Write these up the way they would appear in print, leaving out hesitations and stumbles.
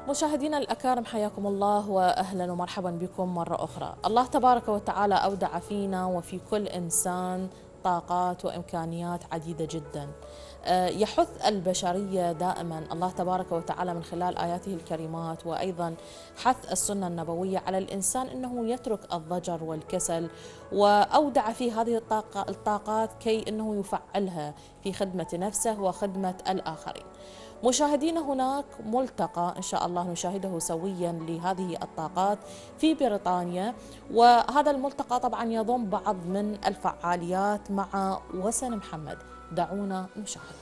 مشاهدينا الأكارم، حياكم الله وأهلا ومرحبا بكم مرة أخرى. الله تبارك وتعالى أودع فينا وفي كل إنسان طاقات وإمكانيات عديدة جدا. يحث البشرية دائما الله تبارك وتعالى من خلال آياته الكريمات، وأيضا حث السنة النبوية على الإنسان أنه يترك الضجر والكسل، وأودع في هذه الطاقات كي أنه يفعلها في خدمة نفسه وخدمة الآخرين. مشاهدينا، هناك ملتقى إن شاء الله نشاهده سويا لهذه الطاقات في بريطانيا، وهذا الملتقى طبعا يضم بعض من الفعاليات مع وسن محمد. دعونا نشاهد.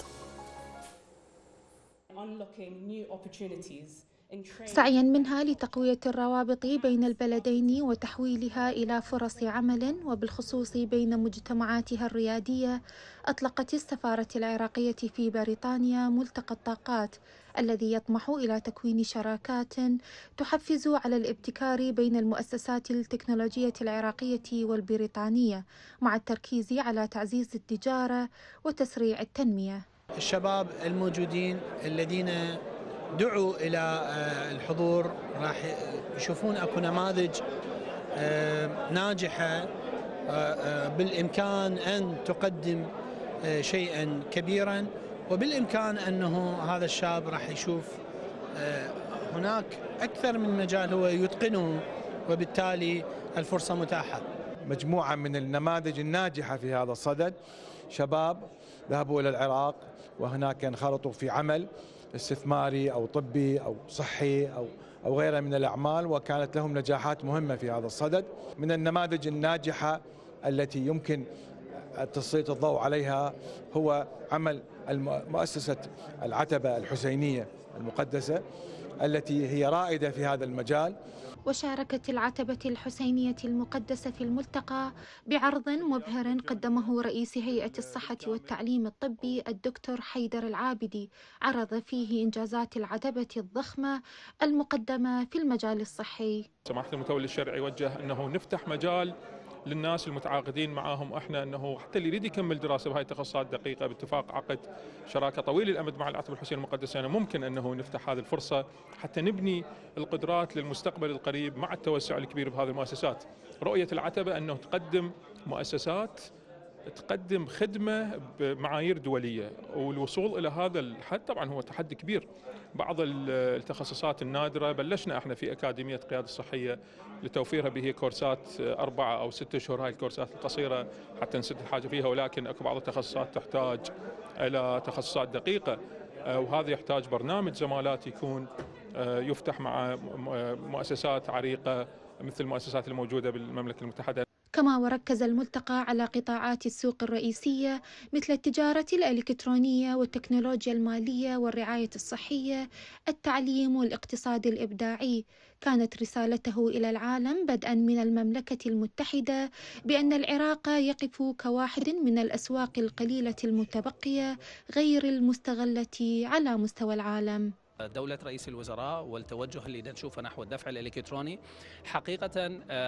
سعيا منها لتقوية الروابط بين البلدين وتحويلها إلى فرص عمل، وبالخصوص بين مجتمعاتها الريادية، أطلقت السفارة العراقية في بريطانيا ملتقى الطاقات الذي يطمح إلى تكوين شراكات تحفز على الابتكار بين المؤسسات التكنولوجية العراقية والبريطانية، مع التركيز على تعزيز التجارة وتسريع التنمية. الشباب الموجودين الذين دعوا إلى الحضور راح يشوفون أكو نماذج ناجحة بالإمكان أن تقدم شيئا كبيرا، وبالإمكان أنه هذا الشاب راح يشوف هناك أكثر من مجال هو يتقنه، وبالتالي الفرصة متاحة. مجموعة من النماذج الناجحة في هذا الصدد، شباب ذهبوا إلى العراق وهناك انخرطوا في عمل استثماري أو طبي أو صحي أو غيرها من الأعمال، وكانت لهم نجاحات مهمة في هذا الصدد. من النماذج الناجحة التي يمكن تسليط الضوء عليها هو عمل مؤسسة العتبة الحسينية المقدسة التي هي رائدة في هذا المجال. وشاركت العتبة الحسينية المقدسة في الملتقى بعرض مبهر قدمه رئيس هيئة الصحة والتعليم الطبي الدكتور حيدر العابدي، عرض فيه إنجازات العتبة الضخمة المقدمة في المجال الصحي. سماحة المتولي الشرعي وجه أنه نفتح مجال للناس المتعاقدين معاهم احنا، انه حتى اللي يريد يكمل دراسه بهاي التخصصات دقيقه باتفاق عقد شراكه طويل الامد مع العتبه الحسينيه المقدسه، يعني ممكن انه نفتح هذه الفرصه حتى نبني القدرات للمستقبل القريب مع التوسع الكبير بهذه المؤسسات. رؤيه العتبه انه تقدم مؤسسات تقدم خدمة بمعايير دولية، والوصول إلى هذا الحد طبعا هو تحدي كبير. بعض التخصصات النادرة بلشنا احنا في أكاديمية قيادة الصحية لتوفيرها به كورسات 4 أو 6 أشهر، هاي الكورسات القصيرة حتى نسد الحاجة فيها، ولكن اكو بعض التخصصات تحتاج إلى تخصصات دقيقة، وهذا يحتاج برنامج زمالات يكون يفتح مع مؤسسات عريقة مثل المؤسسات الموجودة بالمملكة المتحدة. كما وركز الملتقى على قطاعات السوق الرئيسية مثل التجارة الإلكترونية والتكنولوجيا المالية والرعاية الصحية، التعليم والاقتصاد الإبداعي. كانت رسالته إلى العالم بدءا من المملكة المتحدة بأن العراق يقف كواحد من الأسواق القليلة المتبقية غير المستغلة على مستوى العالم. دولة رئيس الوزراء والتوجه اللي نشوفه نحو الدفع الإلكتروني حقيقة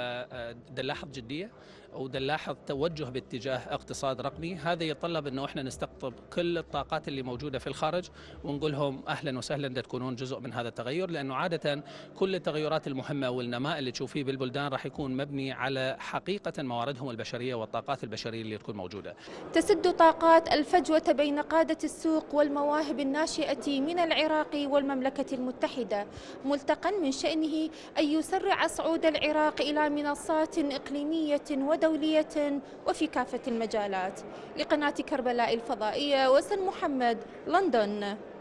نلاحظ جدية ونلاحظ توجه باتجاه اقتصاد رقمي. هذا يتطلب أنه إحنا نستقطب كل الطاقات اللي موجودة في الخارج ونقول لهم أهلا وسهلا تكونون جزء من هذا التغير، لأنه عادة كل التغيرات المهمة والنماء اللي تشوفيه بالبلدان راح يكون مبني على حقيقة مواردهم البشرية والطاقات البشرية اللي تكون موجودة. تسد طاقات الفجوة بين قادة السوق والمواهب الناشئة من العراق والمملكة المتحدة، ملتقى من شأنه أن يسرع صعود العراق إلى منصات إقليمية ودولية وفي كافة المجالات. لقناة كربلاء الفضائية، وسن محمد، لندن.